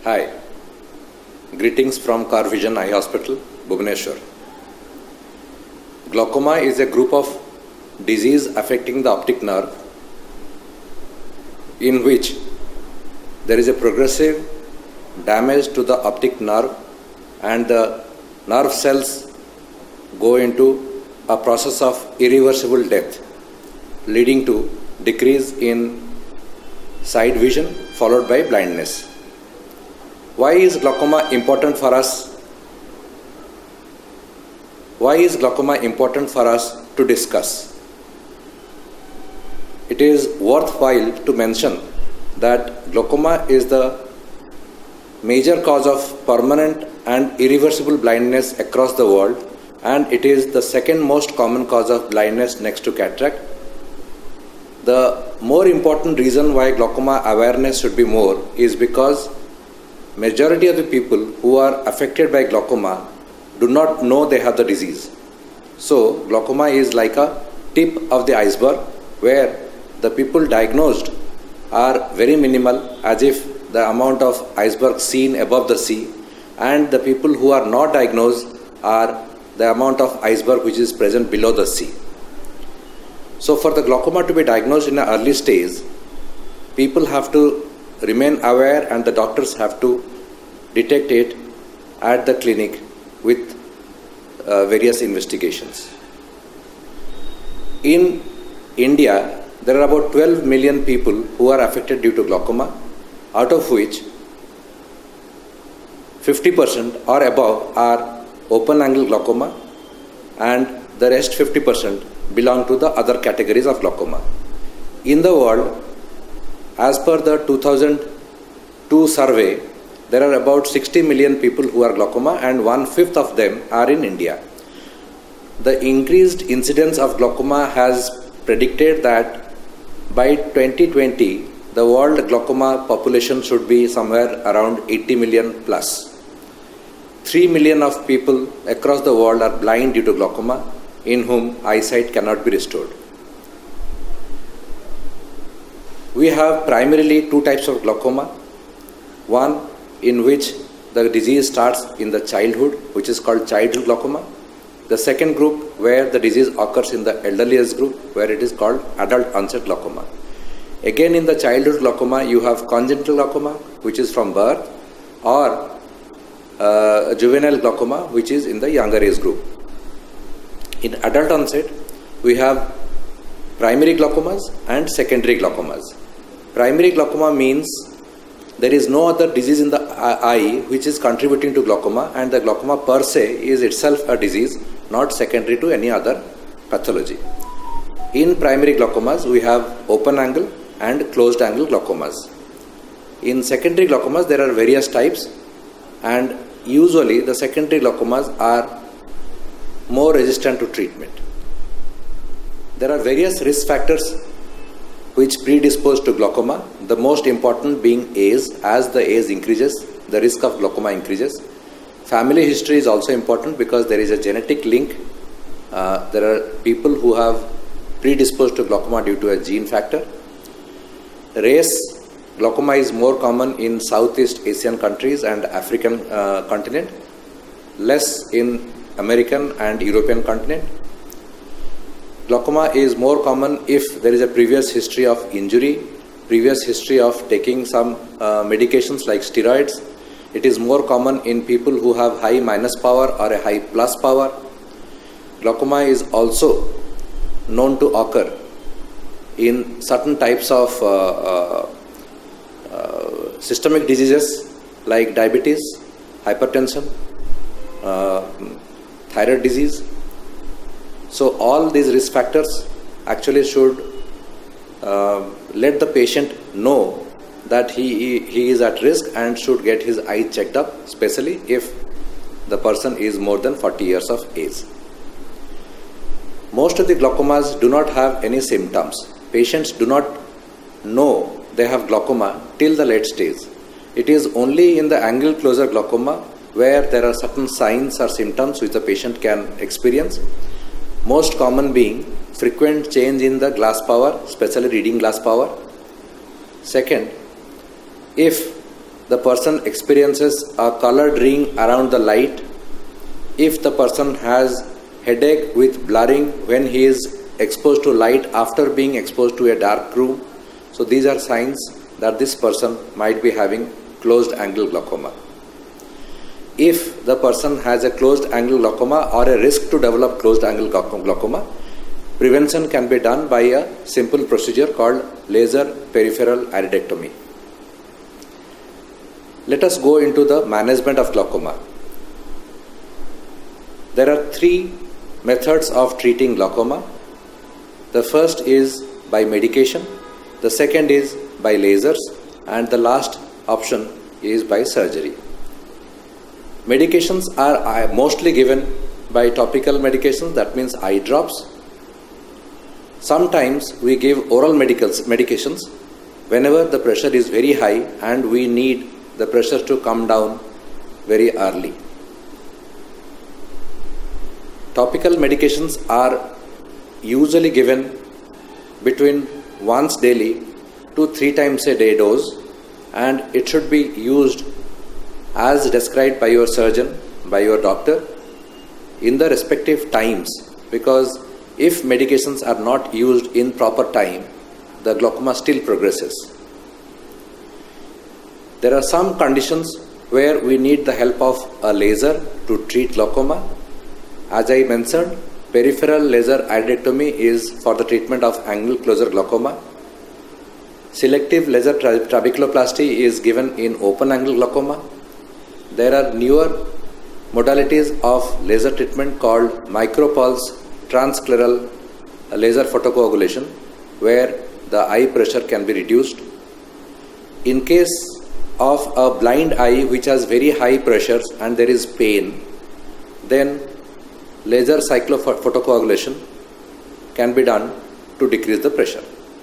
Hi, greetings from Car Vision Eye Hospital, Bhubaneswar. Glaucoma is a group of disease affecting the optic nerve in which there is a progressive damage to the optic nerve and the nerve cells go into a process of irreversible death, leading to decrease in sight vision followed by blindness. Why is glaucoma important for us? Why is glaucoma important for us to discuss? It is worthwhile to mention that glaucoma is the major cause of permanent and irreversible blindness across the world, and it is the second most common cause of blindness next to cataract. The more important reason why glaucoma awareness should be more is because majority of the people who are affected by glaucoma do not know they have the disease. So glaucoma is like a tip of the iceberg where the people diagnosed are very minimal, as if the amount of iceberg seen above the sea, and the people who are not diagnosed are the amount of iceberg which is present below the sea. So for the glaucoma to be diagnosed in an early stage, people have to remain aware and the doctors have to detect it at the clinic with various investigations. In India, there are about 12 million people who are affected due to glaucoma, out of which 50% or above are open angle glaucoma and the rest 50% belong to the other categories of glaucoma. In the world, as per the 2002 survey, there are about 60 million people who are glaucoma and 1/5 of them are in India. The increased incidence of glaucoma has predicted that by 2020, the world glaucoma population should be somewhere around 80 million plus. 3 million of people across the world are blind due to glaucoma, in whom eyesight cannot be restored. We have primarily two types of glaucoma. One in which the disease starts in the childhood, which is called childhood glaucoma. The second group where the disease occurs in the elderly age group, where it is called adult onset glaucoma. Again, in the childhood glaucoma, you have congenital glaucoma, which is from birth, or juvenile glaucoma, which is in the younger age group. In adult onset, we have primary glaucomas and secondary glaucomas. Primary glaucoma means there is no other disease in the eye which is contributing to glaucoma, and the glaucoma per se is itself a disease, not secondary to any other pathology. In primary glaucomas, we have open angle and closed angle glaucomas. In secondary glaucomas, there are various types, and usually the secondary glaucomas are more resistant to treatment. There are various risk factors which predispose to glaucoma, the most important being age. As the age increases, the risk of glaucoma increases. Family history is also important because there is a genetic link. There are people who have predisposed to glaucoma due to a gene factor. Race, glaucoma is more common in Southeast Asian countries and African continent, less in American and European continent. Glaucoma is more common if there is a previous history of injury, previous history of taking some medications like steroids. It is more common in people who have high minus power or a high plus power. Glaucoma is also known to occur in certain types of systemic diseases like diabetes, hypertension, thyroid disease. So all these risk factors actually should let the patient know that he is at risk and should get his eye checked up, especially if the person is more than 40 years of age. Most of the glaucomas do not have any symptoms. Patients do not know they have glaucoma till the late stage. It is only in the angle closure glaucoma where there are certain signs or symptoms which the patient can experience. Most common being frequent change in the glass power, especially reading glass power. Second, if the person experiences a colored ring around the light, if the person has headache with blurring when he is exposed to light after being exposed to a dark room, so these are signs that this person might be having closed angle glaucoma. If the person has a closed angle glaucoma or a risk to develop closed angle glaucoma, prevention can be done by a simple procedure called laser peripheral iridectomy. Let us go into the management of glaucoma. There are three methods of treating glaucoma. The first is by medication, the second is by lasers, and the last option is by surgery. Medications are mostly given by topical medications, that means eye drops. Sometimes we give oral medications whenever the pressure is very high and we need the pressure to come down very early. Topical medications are usually given between once daily to 3 times a day dose, and it should be used as described by your surgeon, by your doctor, in the respective times, because if medications are not used in proper time, the glaucoma still progresses. There are some conditions where we need the help of a laser to treat glaucoma. As I mentioned, peripheral laser iridectomy is for the treatment of angle closure glaucoma. Selective laser trabeculoplasty is given in open angle glaucoma. There are newer modalities of laser treatment called micropulse transscleral laser photocoagulation, where the eye pressure can be reduced. In case of a blind eye which has very high pressures and there is pain, then laser cyclophotocoagulation can be done to decrease the pressure.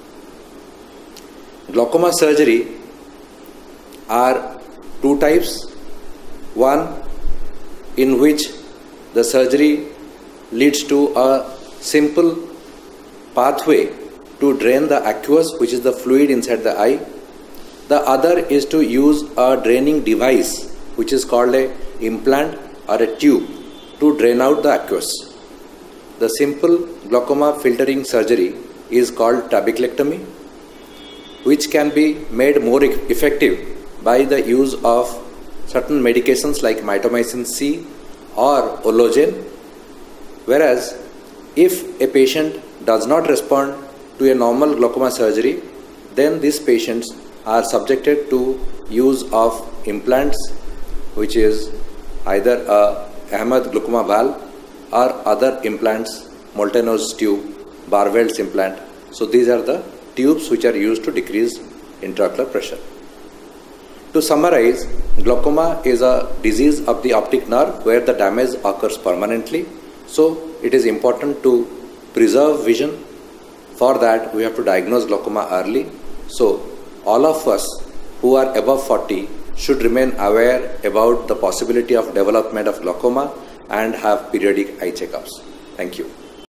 Glaucoma surgery are two types. One in which the surgery leads to a simple pathway to drain the aqueous, which is the fluid inside the eye. The other is to use a draining device, which is called an implant or a tube, to drain out the aqueous. The simple glaucoma filtering surgery is called trabeculectomy, which can be made more effective by the use of certain medications like mitomycin C or Ologen. Whereas if a patient does not respond to a normal glaucoma surgery, then these patients are subjected to use of implants, which is either a Ahmed glaucoma valve or other implants, Molteno's tube, Barveld's implant. So these are the tubes which are used to decrease intraocular pressure. To summarize, glaucoma is a disease of the optic nerve where the damage occurs permanently. So it is important to preserve vision. For that, we have to diagnose glaucoma early. So all of us who are above 40 should remain aware about the possibility of development of glaucoma and have periodic eye checkups. Thank you.